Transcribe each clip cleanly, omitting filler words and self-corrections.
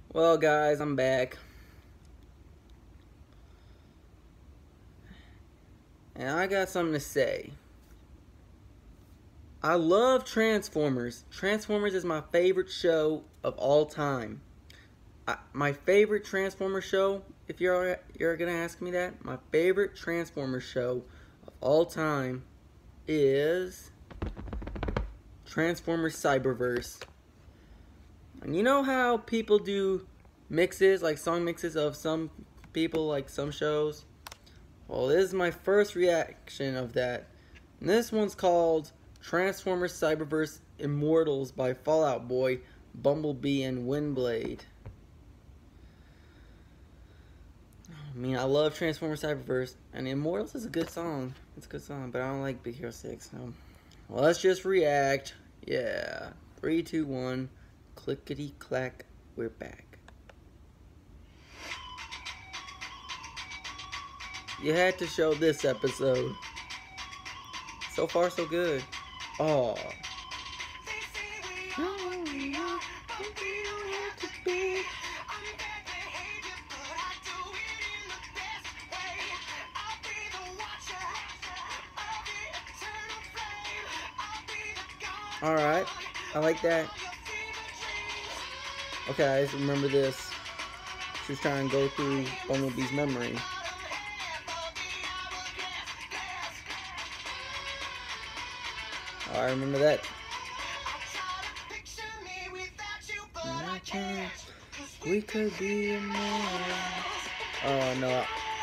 Well, guys, I'm back. And I got something to say. I love Transformers. Transformers is my favorite show of all time. My favorite Transformers show, if you're gonna ask me that, my favorite Transformers show of all time is Transformers Cyberverse. And you know how people do mixes, like song mixes of some people, like some shows? Well, this is my first reaction of that. And this one's called Transformers Cyberverse Immortals by Fall Out Boy, Bumblebee, and Windblade. I mean, I love Transformers Cyberverse, and Immortals is a good song. It's a good song, but I don't like Big Hero 6. So, well, let's just react. Yeah. 3, 2, 1. Clickety clack. We're back. You had to show this episode. So far, so good. Oh. Alright. I like that. Okay, I just remember this. She's trying to go through Bumblebee's memory. I remember that. We could be immortals. Oh no.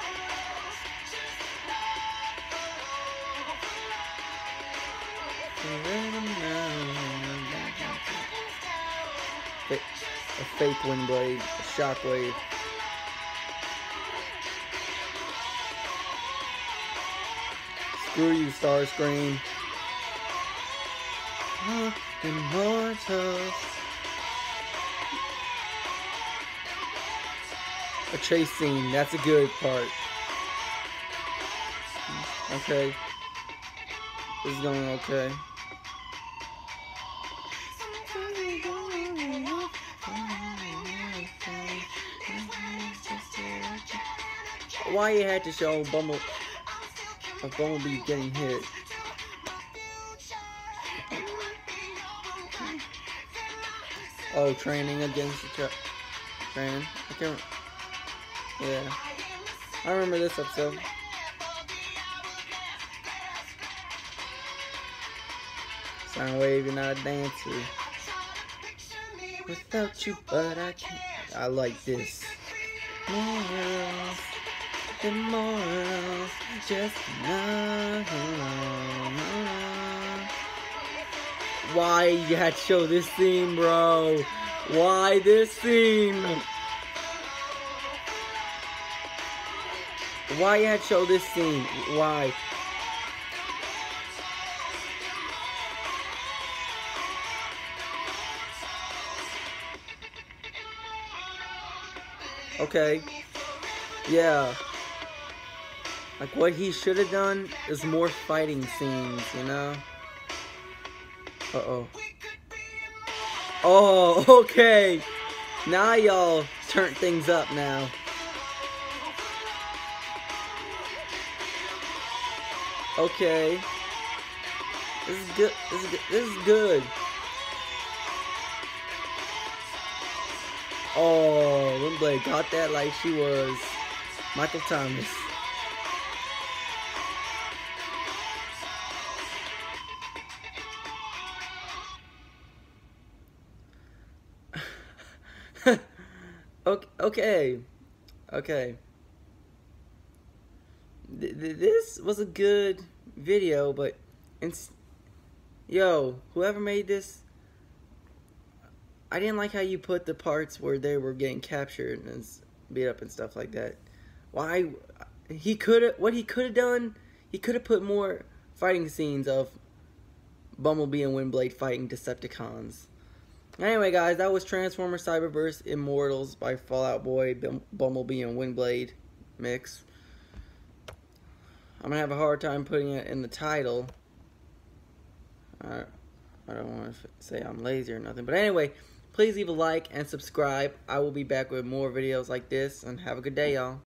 A fake Windblade, a shockwave. Screw you, Starscream. Immortals. A chase scene, that's a good part. Okay. This is going okay. Why you had to show Bumblebee getting hit? Oh, training against the training. I can't. Yeah, I remember this episode. Soundwave, you're not a dancer. Without you, but I can't. I like this. Immortals, immortals, just no. Why you had to show this scene, bro? Why this scene? Why you had to show this scene? Why? Okay. Yeah. Like, what he should have done is more fighting scenes, you know? Uh-oh. Oh, okay. Now y'all turn things up now. Okay. This is good. This is good. This is good. Oh, Windblade got that like she was Michael Thomas. Okay. This was a good video, but yo, whoever made this, I didn't like how you put the parts where they were getting captured and beat up and stuff like that. Why? What he could have done, he could have put more fighting scenes of Bumblebee and Windblade fighting Decepticons. Anyway, guys, that was Transformers Cyberverse Immortals by Fall Out Boy, Bumblebee, and Windblade mix. I'm gonna have a hard time putting it in the title. I don't want to say I'm lazy or nothing, but anyway, Please leave a like and subscribe. I will be back with more videos like this, and have a good day, y'all.